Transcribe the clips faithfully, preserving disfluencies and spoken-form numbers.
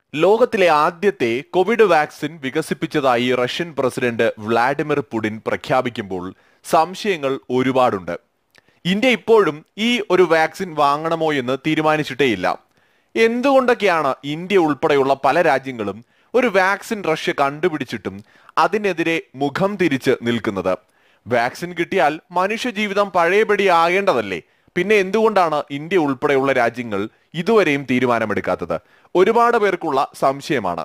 ലോകത്തിലെ ആദ്യത്തെ Covid vaccine വികസിപ്പിച്ചതായി റഷ്യൻ പ്രസിഡന്റ് വ്ളാഡിമിർ പുടിൻ പ്രഖ്യാപിക്കുമ്പോൾ സംശയങ്ങൾ ഒരുപാടുണ്ട്. ഇന്ത്യ ഇപ്പോഴും ഈ ഒരു വാക്സിൻ വാങ്ങണമോ എന്ന് തീരുമാനിച്ചിട്ടേയില്ല. എന്തുകൊണ്ടൊക്കെയാണ് ഇന്ത്യ ഉൾപ്പെടെയുള്ള പല രാജ്യങ്ങളും ഒരു വാക്സിൻ റഷ്യ കണ്ടുപിടിച്ചിട്ടും അതിനെതിരെ മുഖം തിരിച്ച് നിൽക്കുന്നത്? വാക്സിൻ കിട്ടിയാൽ മനുഷ്യജീവിതം പഴയപടി ആകേണ്ടതല്ലേ? പിന്നെ എന്തുകൊണ്ടാണ് ഇന്ത്യ ഉൾപ്പെടെയുള്ള രാജ്യങ്ങൾ ഇതുവരെയും തീരുമാനമെടുക്കാത്തത്? ഒരുപാട് പേർക്കുള്ള സംശയമാണ്.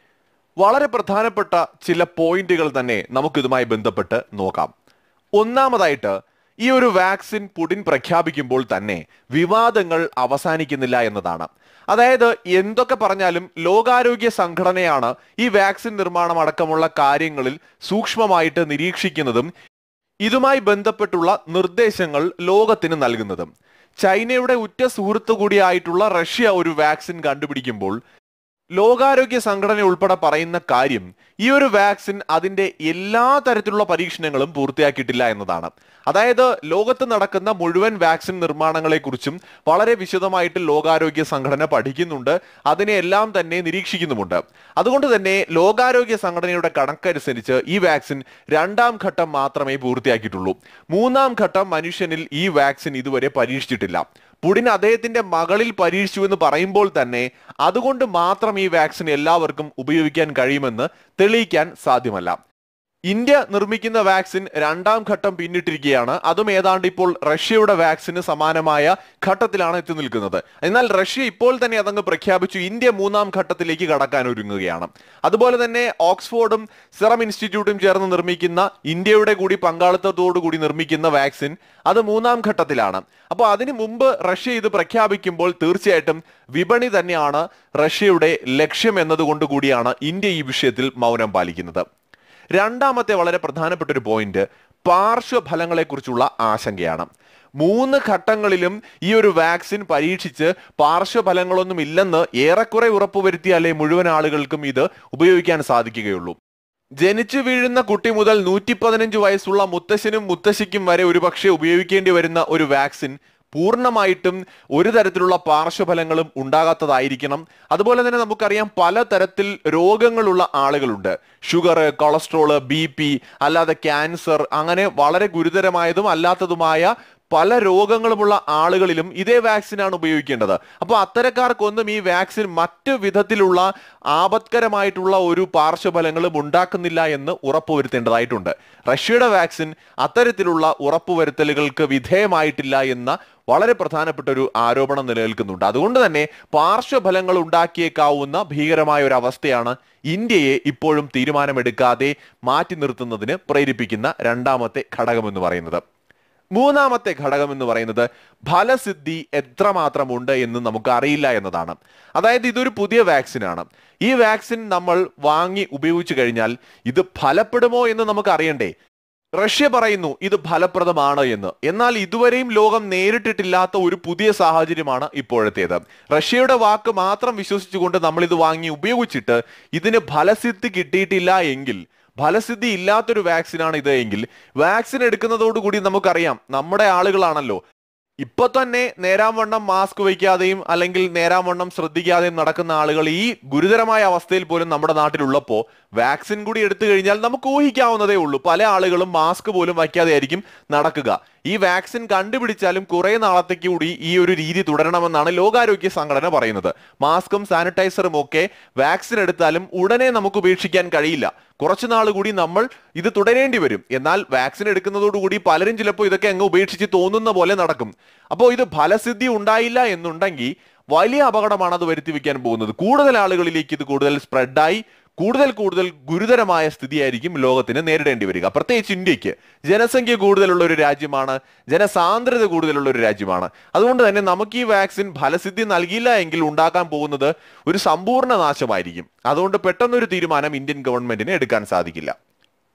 വളരെ പ്രധാനപ്പെട്ട ചില പോയിന്റുകൾ തന്നെ നമുക്കിതുമായി ബന്ധപ്പെട്ട് നോക്കാം. ഒന്നാമതായിട്ട്, ഈ ഒരു വാക്സിൻ പുടിൻ പ്രഖ്യാപിക്കുമ്പോൾ തന്നെ വിവാദങ്ങൾ അവസാനിക്കുന്നില്ല എന്നതാണ്. അതായത് എന്തൊക്കെ പറഞ്ഞാലും ലോകാരോഗ്യ സംഘടനയാണ് ഈ വാക്സിൻ നിർമ്മാണം അടക്കമുള്ള കാര്യങ്ങളിൽ സൂക്ഷ്മമായിട്ട് നിരീക്ഷിക്കുന്നതും ഇതുമായി ബന്ധപ്പെട്ടുള്ള നിർദ്ദേശങ്ങൾ ലോകത്തിന് നൽകുന്നതും. ചൈനയുടെ ഉറ്റ സുഹൃത്തു കൂടിയായിട്ടുള്ള റഷ്യ ഒരു വാക്സിൻ കണ്ടുപിടിക്കുമ്പോൾ ലോകാരോഗ്യ സംഘടന ഉൾപ്പെടെ പറയുന്ന കാര്യം ഈ ഒരു വാക്സിൻ അതിന്റെ എല്ലാ തരത്തിലുള്ള പരീക്ഷണങ്ങളും പൂർത്തിയാക്കിയിട്ടില്ല എന്നതാണ്. അതായത് ലോകത്ത് നടക്കുന്ന മുഴുവൻ വാക്സിൻ നിർമ്മാണങ്ങളെ കുറിച്ചും വളരെ വിശദമായിട്ട് ലോകാരോഗ്യ സംഘടന പഠിക്കുന്നുണ്ട്, അതിനെല്ലാം തന്നെ നിരീക്ഷിക്കുന്നുമുണ്ട്. അതുകൊണ്ട് തന്നെ ലോകാരോഗ്യ സംഘടനയുടെ കണക്കനുസരിച്ച് ഈ വാക്സിൻ രണ്ടാം ഘട്ടം മാത്രമേ പൂർത്തിയാക്കിയിട്ടുള്ളൂ. മൂന്നാം ഘട്ടം മനുഷ്യനിൽ ഈ വാക്സിൻ ഇതുവരെ പരീക്ഷിച്ചിട്ടില്ല. പുടിൻ അദ്ദേഹത്തിന്റെ മകളിൽ പരീക്ഷിച്ചു എന്ന് പറയുമ്പോൾ തന്നെ അതുകൊണ്ട് മാത്രം ഈ വാക്സിൻ എല്ലാവർക്കും ഉപയോഗിക്കാൻ കഴിയുമെന്ന് തെളിയിക്കാൻ സാധ്യമല്ല. ഇന്ത്യ നിർമ്മിക്കുന്ന വാക്സിൻ രണ്ടാം ഘട്ടം പിന്നിട്ടിരിക്കുകയാണ്. അതും ഏതാണ്ട് ഇപ്പോൾ റഷ്യയുടെ വാക്സിന് സമാനമായ ഘട്ടത്തിലാണ് എത്തി നിൽക്കുന്നത്. എന്നാൽ റഷ്യ ഇപ്പോൾ തന്നെ അതങ്ങ് പ്രഖ്യാപിച്ചു ഇന്ത്യ മൂന്നാം ഘട്ടത്തിലേക്ക് കടക്കാൻ ഒരുങ്ങുകയാണ്. അതുപോലെ തന്നെ ഓക്സ്ഫോർഡും സെറം ഇൻസ്റ്റിറ്റ്യൂട്ടും ചേർന്ന് നിർമ്മിക്കുന്ന ഇന്ത്യയുടെ കൂടി പങ്കാളിത്തത്തോടു കൂടി നിർമ്മിക്കുന്ന വാക്സിൻ അത് മൂന്നാം ഘട്ടത്തിലാണ്. അപ്പോൾ അതിനു മുമ്പ് റഷ്യ ഇത് പ്രഖ്യാപിക്കുമ്പോൾ തീർച്ചയായിട്ടും വിപണി തന്നെയാണ് റഷ്യയുടെ ലക്ഷ്യം എന്നതുകൊണ്ട് കൂടിയാണ് ഇന്ത്യ ഈ വിഷയത്തിൽ മൗനം പാലിക്കുന്നത്. രണ്ടാമത്തെ വളരെ പ്രധാനപ്പെട്ട ഒരു പോയിന്റ് പാർശ്വഫലങ്ങളെ കുറിച്ചുള്ള ആശങ്കയാണ്. മൂന്ന് ഘട്ടങ്ങളിലും ഈ ഒരു വാക്സിൻ പരീക്ഷിച്ച് പാർശ്വഫലങ്ങളൊന്നും ഇല്ലെന്ന് ഏറെക്കുറെ ഉറപ്പുവരുത്തിയാലേ മുഴുവൻ ആളുകൾക്കും ഇത് ഉപയോഗിക്കാൻ സാധിക്കുകയുള്ളൂ. ജനിച്ചു വീഴുന്ന കുട്ടി മുതൽ നൂറ്റി പതിനഞ്ച് വയസ്സുള്ള മുത്തശ്ശനും മുത്തശ്ശിക്കും വരെ ഒരുപക്ഷെ ഉപയോഗിക്കേണ്ടി വരുന്ന ഒരു വാക്സിൻ പൂർണ്ണമായിട്ടും ഒരു തരത്തിലുള്ള പാർശ്വഫലങ്ങളും ഉണ്ടാകാത്തതായിരിക്കണം. അതുപോലെ തന്നെ നമുക്കറിയാം പലതരത്തിൽ രോഗങ്ങളുള്ള ആളുകളുണ്ട്. ഷുഗർ, കൊളസ്ട്രോള്, ബി പി, അല്ലാതെ ക്യാൻസർ, അങ്ങനെ വളരെ ഗുരുതരമായതും അല്ലാത്തതുമായ പല രോഗങ്ങളുമുള്ള ആളുകളിലും ഇതേ വാക്സിനാണ് ഉപയോഗിക്കേണ്ടത്. അപ്പോൾ അത്തരക്കാർക്കൊന്നും ഈ വാക്സിൻ മറ്റു വിധത്തിലുള്ള ആപത്കരമായിട്ടുള്ള ഒരു പാർശ്വഫലങ്ങളും ഉണ്ടാക്കുന്നില്ല എന്ന് ഉറപ്പുവരുത്തേണ്ടതായിട്ടുണ്ട്. റഷ്യയുടെ വാക്സിൻ അത്തരത്തിലുള്ള ഉറപ്പുവരുത്തലുകൾക്ക് വിധേയമായിട്ടില്ല എന്ന വളരെ പ്രധാനപ്പെട്ട ഒരു ആരോപണം നിലനിൽക്കുന്നുണ്ട്. അതുകൊണ്ട് തന്നെ പാർശ്വഫലങ്ങൾ ഉണ്ടാക്കിയേക്കാവുന്ന ഭീകരമായ ഒരു അവസ്ഥയാണ് ഇന്ത്യയെ ഇപ്പോഴും തീരുമാനമെടുക്കാതെ മാറ്റി നിർത്തുന്നതിന് പ്രേരിപ്പിക്കുന്ന രണ്ടാമത്തെ ഘടകം എന്ന് പറയുന്നത്. മൂന്നാമത്തെ ഘടകം എന്ന് പറയുന്നത് ഫലസിദ്ധി എത്രമാത്രം ഉണ്ട് എന്ന് നമുക്ക് അറിയില്ല എന്നതാണ്. അതായത് ഇതൊരു പുതിയ വാക്സിനാണ്. ഈ വാക്സിൻ നമ്മൾ വാങ്ങി ഉപയോഗിച്ചു കഴിഞ്ഞാൽ ഇത് ഫലപ്പെടുമോ എന്ന് നമുക്ക് അറിയണ്ടേ? റഷ്യ പറയുന്നു ഇത് ഫലപ്രദമാണ് എന്ന്. എന്നാൽ ഇതുവരെയും ലോകം നേരിട്ടിട്ടില്ലാത്ത ഒരു പുതിയ സാഹചര്യമാണ് ഇപ്പോഴത്തേത്. റഷ്യയുടെ വാക്ക് മാത്രം വിശ്വസിച്ചുകൊണ്ട് നമ്മൾ ഇത് വാങ്ങി ഉപയോഗിച്ചിട്ട് ഇതിന് ഫലസിദ്ധി കിട്ടിയിട്ടില്ല എങ്കിൽ, ഫലസിദ്ധി ഇല്ലാത്തൊരു വാക്സിനാണ് ഇത് എങ്കിൽ, വാക്സിൻ എടുക്കുന്നതോടുകൂടി നമുക്കറിയാം നമ്മുടെ ആളുകളാണല്ലോ ഇപ്പൊ തന്നെ നേരാംവണ്ണം മാസ്ക് വയ്ക്കാതെയും അല്ലെങ്കിൽ നേരാംവണ്ണം ശ്രദ്ധിക്കാതെയും നടക്കുന്ന ആളുകൾ ഈ ഗുരുതരമായ അവസ്ഥയിൽ പോലും നമ്മുടെ നാട്ടിലുള്ളപ്പോൾ വാക്സിൻ കൂടി എടുത്തു കഴിഞ്ഞാൽ നമുക്ക് ഊഹിക്കാവുന്നതേ ഉള്ളൂ. പല ആളുകളും മാസ്ക് പോലും വയ്ക്കാതെ ആയിരിക്കും നടക്കുക. ഈ വാക്സിൻ കണ്ടുപിടിച്ചാലും കുറെ നാളത്തേക്ക് കൂടി ഈ ഒരു രീതി തുടരണമെന്നാണ് ലോകാരോഗ്യ സംഘടന പറയുന്നത്. മാസ്കും സാനിറ്റൈസറും ഒക്കെ വാക്സിൻ എടുത്താലും ഉടനെ നമുക്ക് ഉപേക്ഷിക്കാൻ കഴിയില്ല. കുറച്ചു നാൾ കൂടി നമ്മൾ ഇത് തുടരേണ്ടി വരും. എന്നാൽ വാക്സിൻ എടുക്കുന്നതോടുകൂടി പലരും ചിലപ്പോൾ ഇതൊക്കെ അങ്ങ് ഉപേക്ഷിച്ച് തോന്നുന്ന പോലെ നടക്കും. അപ്പോൾ ഇത് ഫലസിദ്ധി ഉണ്ടായില്ല എന്നുണ്ടെങ്കിൽ വലിയ അപകടമാണ് അത് വരുത്തി വെക്കാൻ പോകുന്നത്. കൂടുതൽ ആളുകളിലേക്ക് ഇത് കൂടുതൽ സ്പ്രെഡായി കൂടുതൽ കൂടുതൽ ഗുരുതരമായ സ്ഥിതിയായിരിക്കും ലോകത്തിന് നേരിടേണ്ടി വരിക. പ്രത്യേകിച്ച് ഇന്ത്യക്ക് ജനസംഖ്യ കൂടുതലുള്ള ഒരു രാജ്യമാണ്, ജനസാന്ദ്രത കൂടുതലുള്ള ഒരു രാജ്യമാണ്. അതുകൊണ്ട് തന്നെ നമുക്ക് ഈ വാക്സിൻ ഫലസിദ്ധി നൽകിയില്ല എങ്കിൽ ഉണ്ടാക്കാൻ പോകുന്നത് ഒരു സമ്പൂർണ്ണ നാശമായിരിക്കും. അതുകൊണ്ട് പെട്ടെന്നൊരു തീരുമാനം ഇന്ത്യൻ ഗവൺമെന്റിന് എടുക്കാൻ സാധിക്കില്ല.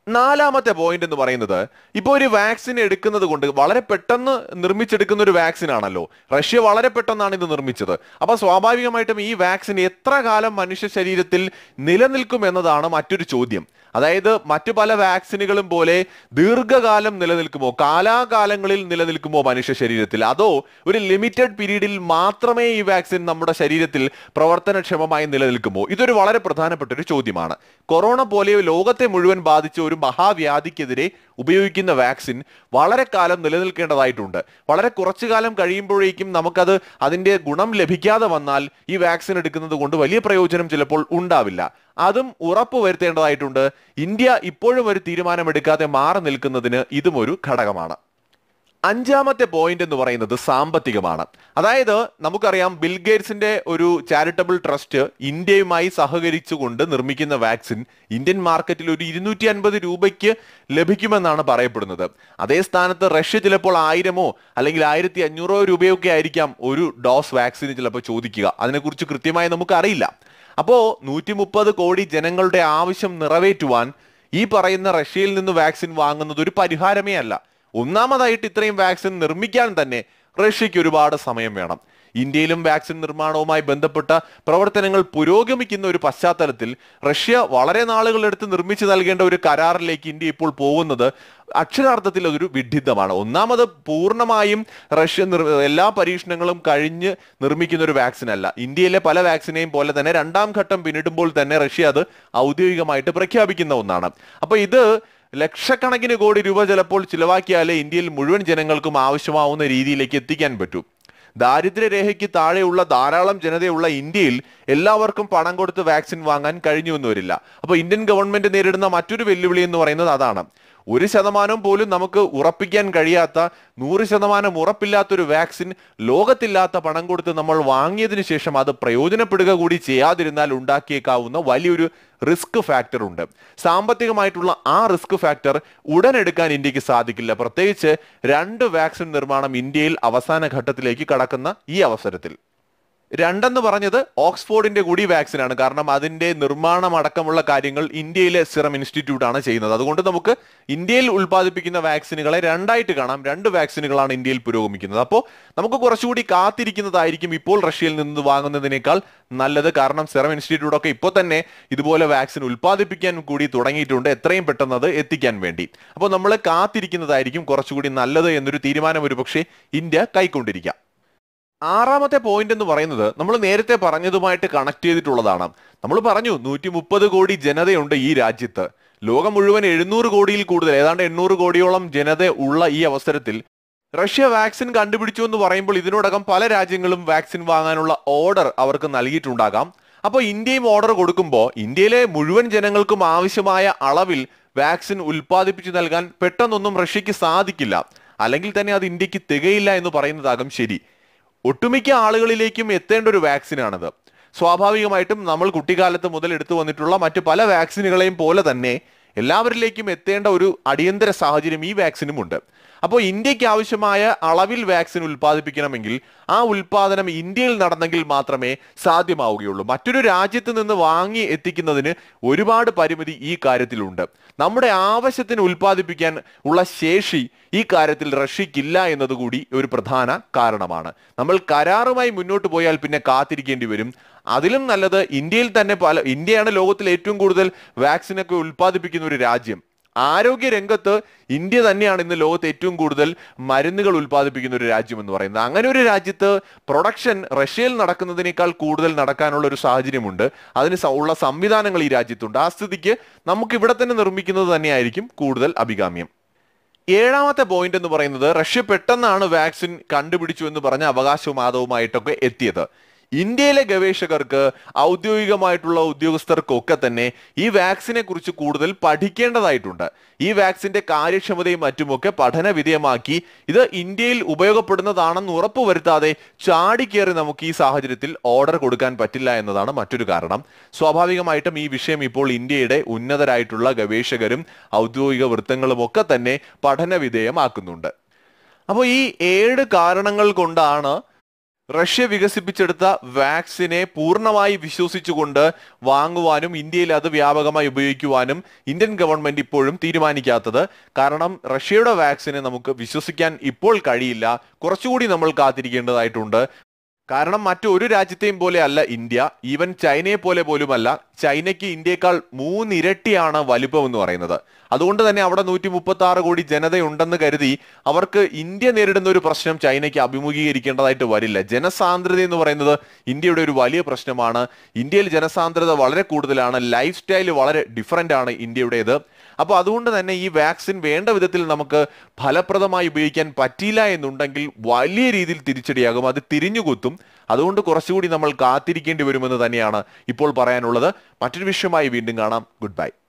നാലാമത്തെ പോയിന്റ് എന്ന് പറയുന്നത് ഇപ്പോൾ ഒരു വാക്സിൻ എടുക്കുന്നത് കൊണ്ട് വളരെ പെട്ടെന്ന് നിർമ്മിച്ചെടുക്കുന്ന ഒരു വാക്സിൻ ആണല്ലോ. റഷ്യ വളരെ പെട്ടെന്നാണ് ഇത് നിർമ്മിച്ചത്. അപ്പൊ സ്വാഭാവികമായിട്ടും ഈ വാക്സിൻ എത്ര കാലം മനുഷ്യ ശരീരത്തിൽ നിലനിൽക്കും എന്നതാണ് മറ്റൊരു ചോദ്യം. അതായത് മറ്റു പല വാക്സിനുകളും പോലെ ദീർഘകാലം നിലനിൽക്കുമോ, കാലാകാലങ്ങളിൽ നിലനിൽക്കുമോ മനുഷ്യ ശരീരത്തിൽ, അതോ ഒരു ലിമിറ്റഡ് പീരീഡിൽ മാത്രമേ ഈ വാക്സിൻ നമ്മുടെ ശരീരത്തിൽ പ്രവർത്തനക്ഷമമായി നിലനിൽക്കുമോ? ഇതൊരു വളരെ പ്രധാനപ്പെട്ട ഒരു ചോദ്യമാണ്. കൊറോണ പോലെ ലോകത്തെ മുഴുവൻ ബാധിച്ച ഒരു മഹാവ്യാധിക്കെതിരെ ഉപയോഗിക്കുന്ന വാക്സിൻ വളരെ കാലം നിലനിൽക്കേണ്ടതായിട്ടുണ്ട്. വളരെ കുറച്ചു കാലം കഴിയുമ്പോഴേക്കും നമുക്കത് അതിന്റെ ഗുണം ലഭിക്കാതെ വന്നാൽ ഈ വാക്സിൻ എടുക്കുന്നത് കൊണ്ട് വലിയ പ്രയോജനം ചിലപ്പോൾ ഉണ്ടാവില്ല. അതും ഉറപ്പുവരുത്തേണ്ടതായിട്ടുണ്ട്. ഇന്ത്യ ഇപ്പോഴും ഒരു തീരുമാനമെടുക്കാതെ മാറി നിൽക്കുന്നതിന് ഇതും ഒരു ഘടകമാണ്. അഞ്ചാമത്തെ പോയിന്റ് എന്ന് പറയുന്നത് സാമ്പത്തികമാണ്. അതായത് നമുക്കറിയാം, ബിൽഗേറ്റ്സിന്റെ ഒരു ചാരിറ്റബിൾ ട്രസ്റ്റ് ഇന്ത്യയുമായി സഹകരിച്ചുകൊണ്ട് നിർമ്മിക്കുന്ന വാക്സിൻ ഇന്ത്യൻ മാർക്കറ്റിൽ ഒരു ഇരുന്നൂറ്റി അൻപത് രൂപയ്ക്ക് ലഭിക്കുമെന്നാണ് പറയപ്പെടുന്നത്. അതേ സ്ഥാനത്ത് റഷ്യ ചിലപ്പോൾ ആയിരമോ അല്ലെങ്കിൽ ആയിരത്തി അഞ്ഞൂറോ രൂപയൊക്കെ ആയിരിക്കാം ഒരു ഡോസ് വാക്സിന് ചിലപ്പോൾ ചോദിക്കുക. അതിനെക്കുറിച്ച് കൃത്യമായി നമുക്ക് അറിയില്ല. അപ്പോ നൂറ്റി മുപ്പത് കോടി ജനങ്ങളുടെ ആവശ്യം നിറവേറ്റുവാൻ ഈ പറയുന്ന റഷ്യയിൽ നിന്ന് വാക്സിൻ വാങ്ങുന്നത് ഒരു പരിഹാരമേ അല്ല. ഒന്നാമതായിട്ട് ഇത്രയും വാക്സിൻ നിർമ്മിക്കാൻ തന്നെ റഷ്യക്ക് ഒരുപാട് സമയം വേണം. ഇന്ത്യയിലും വാക്സിൻ നിർമ്മാണവുമായി ബന്ധപ്പെട്ട പ്രവർത്തനങ്ങൾ പുരോഗമിക്കുന്ന ഒരു പശ്ചാത്തലത്തിൽ റഷ്യ വളരെ നാളുകളെടുത്ത് നിർമ്മിച്ചു നൽകേണ്ട ഒരു കരാറിലേക്ക് ഇന്ത്യ ഇപ്പോൾ പോകുന്നത് അക്ഷരാർത്ഥത്തിൽ അതൊരു വിഡ്ഢിത്തമാണ്. ഒന്നാമത് പൂർണ്ണമായും റഷ്യ എല്ലാ പരീക്ഷണങ്ങളും കഴിഞ്ഞ് നിർമ്മിക്കുന്ന ഒരു വാക്സിൻ അല്ല. ഇന്ത്യയിലെ പല വാക്സിനെയും പോലെ തന്നെ രണ്ടാം ഘട്ടം പിന്നിടുമ്പോൾ തന്നെ റഷ്യ അത് ഔദ്യോഗികമായിട്ട് പ്രഖ്യാപിക്കുന്ന ഒന്നാണ്. അപ്പൊ ഇത് ലക്ഷക്കണക്കിന് കോടി രൂപ ചിലപ്പോൾ ചിലവാക്കിയാലേ ഇന്ത്യയിൽ മുഴുവൻ ജനങ്ങൾക്കും ആവശ്യമാവുന്ന രീതിയിലേക്ക് എത്തിക്കാൻ പറ്റൂ. ദാരിദ്ര്യരേഖയ്ക്ക് താഴെയുള്ള ധാരാളം ജനതയുള്ള ഇന്ത്യയിൽ എല്ലാവർക്കും പണം കൊടുത്ത് വാക്സിൻ വാങ്ങാൻ കഴിഞ്ഞു എന്ന് വരില്ല. അപ്പൊ ഇന്ത്യൻ ഗവൺമെന്റ് നേരിടുന്ന മറ്റൊരു വെല്ലുവിളി എന്ന് പറയുന്നത് അതാണ്. ഒരു ശതമാനം പോലും നമുക്ക് ഉറപ്പിക്കാൻ കഴിയാത്ത, നൂറ് ശതമാനം ഉറപ്പില്ലാത്തൊരു വാക്സിൻ ലോകത്തില്ലാത്ത പണം കൊടുത്ത് നമ്മൾ വാങ്ങിയതിനു ശേഷം അത് പ്രയോജനപ്പെടുക കൂടി ചെയ്യാതിരുന്നാൽ ഉണ്ടാക്കിയേക്കാവുന്ന വലിയൊരു റിസ്ക് ഫാക്ടർ ഉണ്ട്. സാമ്പത്തികമായിട്ടുള്ള ആ റിസ്ക് ഫാക്ടർ ഉടൻ എടുക്കാൻ ഇന്ത്യക്ക് സാധിക്കില്ല. പ്രത്യേകിച്ച് രണ്ട് വാക്സിൻ നിർമ്മാണം ഇന്ത്യയിൽ അവസാന ഘട്ടത്തിലേക്ക് കടക്കുന്ന ഈ അവസരത്തിൽ. രണ്ടെന്ന് പറഞ്ഞത് ഓക്സ്ഫോർഡിന്റെ കൂടി വാക്സിനാണ്. കാരണം അതിന്റെ നിർമ്മാണം അടക്കമുള്ള കാര്യങ്ങൾ ഇന്ത്യയിലെ സിറം ഇൻസ്റ്റിറ്റ്യൂട്ട് ആണ് ചെയ്യുന്നത്. അതുകൊണ്ട് നമുക്ക് ഇന്ത്യയിൽ ഉൽപ്പാദിപ്പിക്കുന്ന വാക്സിനുകളെ രണ്ടായിട്ട് കാണാം. രണ്ട് വാക്സിനുകളാണ് ഇന്ത്യയിൽ പുരോഗമിക്കുന്നത്. അപ്പോൾ നമുക്ക് കുറച്ചുകൂടി കാത്തിരിക്കുന്നതായിരിക്കും ഇപ്പോൾ റഷ്യയിൽ നിന്ന് വാങ്ങുന്നതിനേക്കാൾ നല്ലത്. കാരണം സിറം ഇൻസ്റ്റിറ്റ്യൂട്ട് ഒക്കെ ഇപ്പോൾ തന്നെ ഇതുപോലെ വാക്സിൻ ഉൽപ്പാദിപ്പിക്കാൻ കൂടി തുടങ്ങിയിട്ടുണ്ട്, എത്രയും പെട്ടെന്ന് അത് എത്തിക്കാൻ വേണ്ടി. അപ്പോൾ നമ്മൾ കാത്തിരിക്കുന്നതായിരിക്കും കുറച്ചുകൂടി നല്ലത് എന്നൊരു തീരുമാനം ഒരു പക്ഷേ ഇന്ത്യ കൈക്കൊണ്ടിരിക്കാം. ആറാമത്തെ പോയിന്റ് എന്ന് പറയുന്നത് നമ്മൾ നേരത്തെ പറഞ്ഞതുമായിട്ട് കണക്ട് ചെയ്തിട്ടുള്ളതാണ്. നമ്മൾ പറഞ്ഞു നൂറ്റി മുപ്പത് കോടി ജനതയുണ്ട് ഈ രാജ്യത്ത്. ലോകം മുഴുവൻ എഴുന്നൂറ് കോടിയിൽ കൂടുതൽ, ഏതാണ്ട് എണ്ണൂറ് കോടിയോളം ജനത ഉള്ള ഈ അവസരത്തിൽ റഷ്യ വാക്സിൻ കണ്ടുപിടിച്ചു എന്ന് പറയുമ്പോൾ ഇതിനോടകം പല രാജ്യങ്ങളും വാക്സിൻ വാങ്ങാനുള്ള ഓർഡർ അവർക്ക് നൽകിയിട്ടുണ്ടാകാം. അപ്പോൾ ഇന്ത്യയും ഓർഡർ കൊടുക്കുമ്പോൾ ഇന്ത്യയിലെ മുഴുവൻ ജനങ്ങൾക്കും ആവശ്യമായ അളവിൽ വാക്സിൻ ഉൽപ്പാദിപ്പിച്ചു നൽകാൻ പെട്ടെന്നൊന്നും റഷ്യക്ക് സാധിക്കില്ല. അല്ലെങ്കിൽ തന്നെ അത് ഇന്ത്യക്ക് തികയില്ല എന്ന് പറയുന്നതാകും ശരി. ഒട്ടുമിക്ക ആളുകളിലേക്കും എത്തേണ്ട ഒരു വാക്സിനാണത്. സ്വാഭാവികമായിട്ടും നമ്മൾ കുട്ടിക്കാലത്ത് മുതൽ എടുത്തു വന്നിട്ടുള്ള മറ്റു പല വാക്സിനുകളെയും പോലെ തന്നെ എല്ലാവരിലേക്കും എത്തേണ്ട ഒരു അടിയന്തര സാഹചര്യം ഈ വാക്സിനും ഉണ്ട്. അപ്പോൾ ഇന്ത്യക്ക് ആവശ്യമായ അളവിൽ വാക്സിൻ ഉൽപ്പാദിപ്പിക്കണമെങ്കിൽ ആ ഉൽപാദനം ഇന്ത്യയിൽ നടന്നെങ്കിൽ മാത്രമേ സാധ്യമാവുകയുള്ളൂ. മറ്റൊരു രാജ്യത്ത് നിന്ന് വാങ്ങി എത്തിക്കുന്നതിന് ഒരുപാട് പരിമിതി ഈ കാര്യത്തിലുണ്ട്. നമ്മുടെ ആവശ്യത്തിന് ഉൽപ്പാദിപ്പിക്കാൻ ഉള്ള ശേഷി ഈ കാര്യത്തിൽ റഷ്യക്കില്ല എന്നതുകൂടി ഒരു പ്രധാന കാരണമാണ്. നമ്മൾ കരാറുമായി മുന്നോട്ട് പോയാൽ പിന്നെ കാത്തിരിക്കേണ്ടി വരും. അതിലും നല്ലത് ഇന്ത്യയിൽ തന്നെ പല ഇന്ത്യയാണ് ലോകത്തിൽ ഏറ്റവും കൂടുതൽ വാക്സിനൊക്കെ ഉൽപ്പാദിപ്പിക്കുന്ന ഒരു രാജ്യം. ആരോഗ്യ രംഗത്ത് ഇന്ത്യ തന്നെയാണ് ഇന്ന് ലോകത്ത് ഏറ്റവും കൂടുതൽ മരുന്നുകൾ ഉൽപ്പാദിപ്പിക്കുന്ന ഒരു രാജ്യം എന്ന് പറയുന്നത്. അങ്ങനെ ഒരു രാജ്യത്ത് പ്രൊഡക്ഷൻ റഷ്യയിൽ നടക്കുന്നതിനേക്കാൾ കൂടുതൽ നടക്കാനുള്ള ഒരു സാഹചര്യമുണ്ട്. അതിന് ഉള്ള സംവിധാനങ്ങൾ ഈ രാജ്യത്തുണ്ട്. ആ സ്ഥിതിക്ക് നമുക്ക് ഇവിടെ തന്നെ നിർമ്മിക്കുന്നത് തന്നെയായിരിക്കും കൂടുതൽ അഭികാമ്യം. ഏഴാമത്തെ പോയിന്റ് എന്ന് പറയുന്നത് റഷ്യ പെട്ടെന്നാണ് വാക്സിൻ കണ്ടുപിടിച്ചു എന്ന് പറഞ്ഞ അവകാശവാദവുമായിട്ടൊക്കെ എത്തിയത്. ഇന്ത്യയിലെ ഗവേഷകർക്ക്, ഔദ്യോഗികമായിട്ടുള്ള ഉദ്യോഗസ്ഥർക്കൊക്കെ തന്നെ ഈ വാക്സിനെ കുറിച്ച് കൂടുതൽ പഠിക്കേണ്ടതായിട്ടുണ്ട്. ഈ വാക്സിന്റെ കാര്യക്ഷമതയും മറ്റുമൊക്കെ പഠന വിധേയമാക്കി ഇത് ഇന്ത്യയിൽ ഉപയോഗപ്പെടുന്നതാണെന്ന് ഉറപ്പുവരുത്താതെ ചാടിക്കേറി നമുക്ക് ഈ സാഹചര്യത്തിൽ ഓർഡർ കൊടുക്കാൻ പറ്റില്ല എന്നതാണ് മറ്റൊരു കാരണം. സ്വാഭാവികമായിട്ടും ഈ വിഷയം ഇപ്പോൾ ഇന്ത്യയുടെ ഉന്നതരായിട്ടുള്ള ഗവേഷകരും ഔദ്യോഗിക വൃത്തങ്ങളും ഒക്കെ തന്നെ പഠന വിധേയമാക്കുന്നുണ്ട്. അപ്പോൾ ഈ ഏഴ് കാരണങ്ങൾ കൊണ്ടാണ് റഷ്യ വികസിപ്പിച്ചെടുത്ത വാക്സിനെ പൂർണ്ണമായി വിശ്വസിച്ചുകൊണ്ട് വാങ്ങുവാനും ഇന്ത്യയിൽ അത് വ്യാപകമായി ഉപയോഗിക്കുവാനും ഇന്ത്യൻ ഗവൺമെന്റ് ഇപ്പോഴും തീരുമാനിക്കാത്തത്. കാരണം റഷ്യയുടെ വാക്സിനെ നമുക്ക് വിശ്വസിക്കാൻ ഇപ്പോൾ കഴിയില്ല. കുറച്ചുകൂടി നമ്മൾ കാത്തിരിക്കേണ്ടതായിട്ടുണ്ട്. കാരണം മറ്റൊരു രാജ്യത്തെയും പോലെ അല്ല ഇന്ത്യ, ഈവൻ ചൈനയെ പോലെ പോലുമല്ല. ചൈനയ്ക്ക് ഇന്ത്യയെക്കാൾ മൂന്നിരട്ടിയാണ് വലിപ്പം എന്ന് പറയുന്നത്. അതുകൊണ്ട് തന്നെ അവിടെ നൂറ്റി മുപ്പത്തി ആറ് കോടി ജനതയുണ്ടെന്ന് കരുതി അവർക്ക് ഇന്ത്യ നേരിടുന്ന ഒരു പ്രശ്നം ചൈനയ്ക്ക് അഭിമുഖീകരിക്കേണ്ടതായിട്ട് വരില്ല. ജനസാന്ദ്രത എന്ന് പറയുന്നത് ഇന്ത്യയുടെ ഒരു വലിയ പ്രശ്നമാണ്. ഇന്ത്യയിൽ ജനസാന്ദ്രത വളരെ കൂടുതലാണ്. ലൈഫ് സ്റ്റൈൽ വളരെ ഡിഫറൻ്റ് ആണ് ഇന്ത്യയുടേത്. അപ്പോൾ അതുകൊണ്ട് തന്നെ ഈ വാക്സിൻ വേണ്ട വിധത്തിൽ നമുക്ക് ഫലപ്രദമായി ഉപയോഗിക്കാൻ പറ്റിയില്ല എന്നുണ്ടെങ്കിൽ വലിയ രീതിയിൽ തിരിച്ചടിയാകും, അത് തിരിഞ്ഞുകുത്തും. അതുകൊണ്ട് കുറച്ചുകൂടി നമ്മൾ കാത്തിരിക്കേണ്ടി വരുമെന്ന് തന്നെയാണ് ഇപ്പോൾ പറയാനുള്ളത്. മറ്റൊരു വിഷയമായി വീണ്ടും കാണാം. Good by.